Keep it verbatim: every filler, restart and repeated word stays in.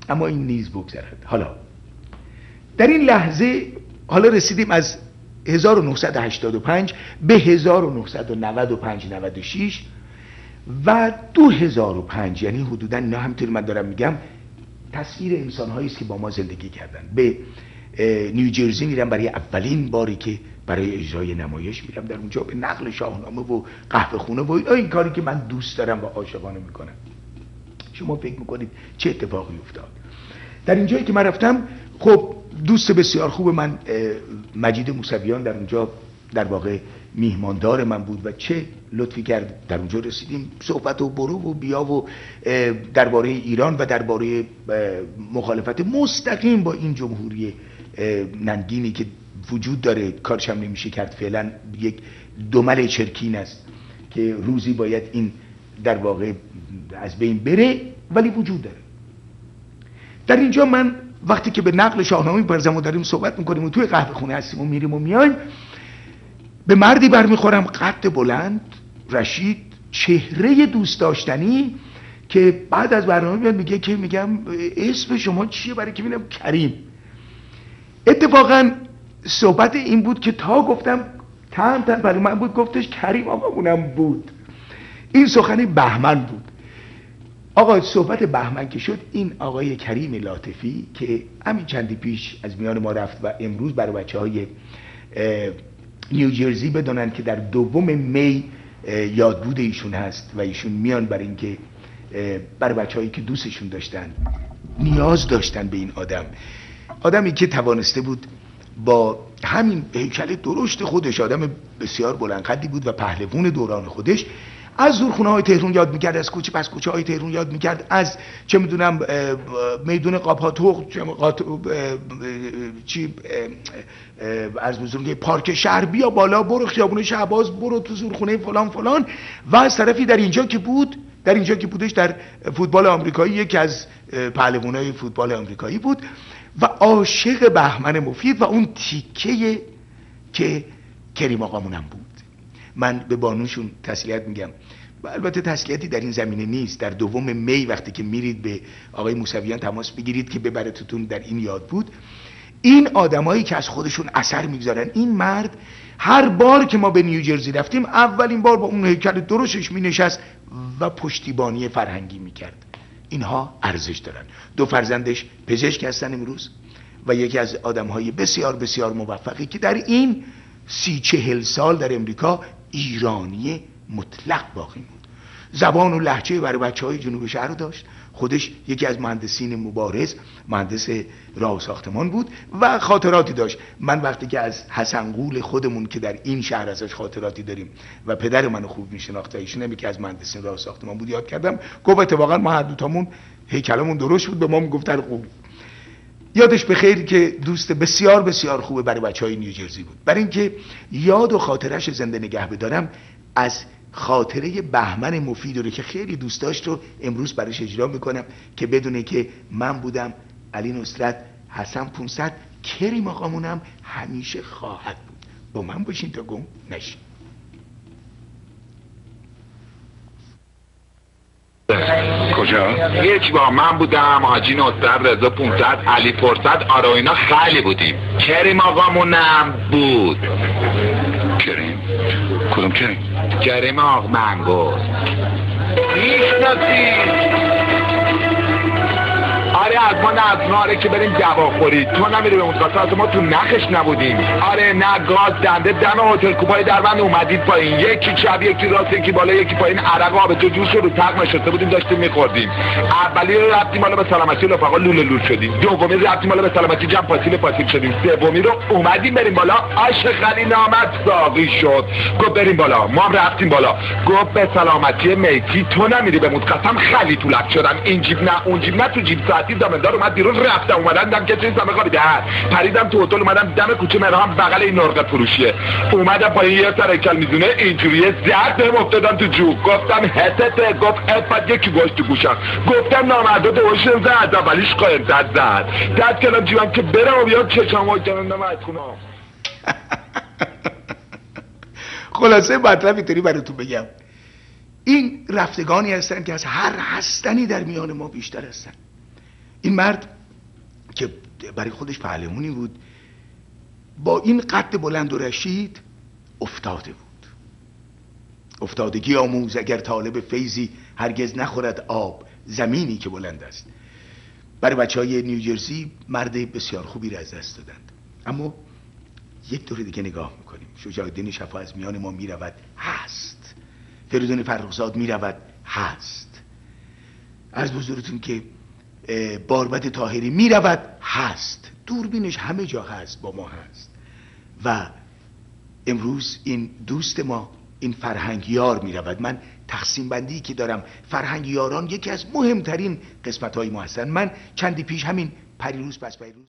اما این نیز بگذرد. حالا در این لحظه حالا رسیدیم از هزار و نهصد و هشتاد و پنج به هزار و نهصد و نود و پنج نود و شش و دو هزار و پنج، یعنی حدودا اینا همینطوری من دارم میگم تصویر انسان‌هایی است که با ما زندگی کردن. به نیوجرسی میرم برای اولین باری که برای اجرای نمایش میرم، در اونجا به نقل شاهنامه و قهوه خونه و این کاری که من دوست دارم و عاشقانه میکنم. شما فکر میکنید چه اتفاقی افتاد در اینجایی که من رفتم؟ خب دوست بسیار خوب من مجید موسویان در اونجا در واقع میهماندار من بود و چه لطفی کرد. در اونجا رسیدیم صحبت و برو و بیا و درباره ایران و درباره مخالفت مستقیم با این جمهوری ننگینی که وجود داره. کارش هم نمیشه کرد، فعلا یک دمل چرکین است که روزی باید این در واقع از بین بره، ولی وجود داره. در اینجا من وقتی که به نقل شاهنامه میپرزم و داریم صحبت میکنیم و توی قهوه خونه هستیم و میریم و میایم، به مردی برمیخورم قد بلند، رشید، چهره دوست داشتنی، که بعد از برنامه میاد میگه که میگم اسم شما چیه؟ برای که میگم کریم. اتفاقا صحبت این بود که تا گفتم تم تم برای من بود، گفتش کریم آقامونم بود. این سخن بهمن بود. آقا صحبت بهمن که شد، این آقای کریم لاتفی که همین چندی پیش از میان ما رفت و امروز برای بچه های نیوجرسی بدونن که در دوم می یادبود ایشون هست و ایشون میان برای اینکه برای بچه‌هایی که دوستشون داشتن، نیاز داشتن به این آدم، آدمی که توانسته بود با همین هیکل درشت خودش، آدم بسیار بلند قدی بود و پهلوان دوران خودش، از زورخونه های تهران یاد میکرد، از کوچه پس کوچه های تهران یاد میکرد، از چه میدونم میدون قاپاتوق، چی از بزرگی پارک شهر، بیا بالا، برو خیابون شهباز، برو تو زورخونه فلان فلان. و از طرفی در اینجا که بود، در اینجا که بودش در فوتبال آمریکایی، یکی از پهلوانای فوتبال آمریکایی بود و عاشق بهمن مفید و اون تیکه که کریم آقامونم بود. من به بانوشون تسلیت میگم و البته تسلیتی در این زمینه نیست. در دوم می وقتی که میرید به آقای موسویان تماس بگیرید که ببرتتون در این یاد بود. این آدمایی که از خودشون اثر میگذارن، این مرد هر بار که ما به نیوجرسی رفتیم اولین بار با اون هیکل درشتش مینشست و پشتیبانی فرهنگی میکرد. اینها ارزش دارن. دو فرزندش پزشک هستن امروز و یکی از آدمهای بسیار بسیار موفقی که در این سی چهل سال در امریکا ایرانی مطلق باقی بود. زبان و لهجه برای بچه‌های جنوب شهر رو داشت. خودش یکی از مهندسین مبارز، مهندس راه ساختمان بود و خاطراتی داشت. من وقتی که از حسن قول خودمون که در این شهر ازش خاطراتی داریم و پدر منو خوب میشناخت، ایشون هم یکی از مهندسین راه ساختمان بود، یاد کردم. گفت اتفاقا ما هر دو تامون هیکلمون درست بود، به ما میگفت خوب. یادش بخیر که دوست بسیار بسیار خوبه برای بچهای نیوجرسی بود. برای اینکه یاد و خاطرش زنده نگه بدارم، از خاطره بهمن مفید رو که خیلی دوست داشت رو امروز برایش اجرا میکنم که بدونه که من بودم، علی نصرت، حسن پونصد، کریم آقامونم همیشه خواهد بود. با من باشین تا گم نشین. کجا؟ یک با من بودم، حاجی نصرت، رضا پونصد، علی فرصت، آره اینا خیلی بودیم. کریم آقامونم بود. کریم؟ کدوم کریم؟ کریم آق منگوز. میشناسی؟ آره از ما نظماره که بریم دواخوری. تو نمیری به متقاطعات، ما تو نخش نبودیم. آره نه گاز دنده دم هتل کوپای دربند اومدید پایین، یکی چپ یکی راست یکی بالا یکی پایین، عرق آب تو جوش رو تق نشسته بودیم داشتیم میخوردیم. اولی رو رفتیم حالا به سلامتی رفقا لوله لول شدیم، دومی رو رفتیم حالا به سلامتی جمع پاسیل پاسیل شدیم، سومی رو اومدیم بریم بالا، آش خلیل آمد ساقی شد، گفت بریم بالا، ما هم رفتیم بالا، گفت به سلامتی میتی تو نمیری به متقاطعم خیلی طولت شدم، این جیب نه اون جیب نه، تو جیب ساعتی دامدار اومد بیرون، رفتم اومدن دم کسی نیستم بخوابی ده پریدم تو هتل، اومدم دم کوچه مرهم بغل این نرقه فروشیه، اومدم پایین یه سر هیکل میزونه اینجوریه زرد بهم افتادم تو جو، گفتم هتته، گفت افت یکی گوش تو گوشم، گفتم نامردا دوشن زد اولیش قایم زد زد دست کلم جیبم که برم و بیام چشم وای جنم نمید خونم. خلاصه مطلب اینطوری براتون بگم، این رفتگانی هستن که از هر هستنی در میان ما بیشتر هستن. این مرد که برای خودش پهلوانی بود با این قد بلند و رشید افتاده بود. افتادگی آموز اگر طالب فیضی هرگز نخورد آب زمینی که بلند است. برای بچه های نیوجرسی مرد بسیار خوبی را از دست دادند. اما یک دور دیگه نگاه میکنیم. شجاع الدین شفا از میان ما میرود، هست. فریدون فرخزاد میرود، هست. عرض بزرگتون که باربد طاهری میرود، هست. دوربینش همه جا هست، با ما هست. و امروز این دوست ما، این فرهنگ یار میرود. من تقسیم بندی که دارم، فرهنگ یاران یکی از مهمترین قسمت های ما هستن. من چندی پیش همین پریروز پس پریروز